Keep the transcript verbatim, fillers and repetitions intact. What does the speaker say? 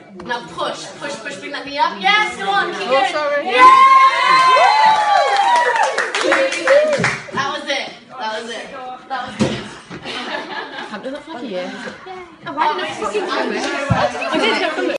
Now push, push, push, bring that knee up. Yes, go on, keep Oh, it. sorry. Yeah! That was it. That was it. That was good. I've done that for like a year. Oh, why didn't I fucking do it? I did.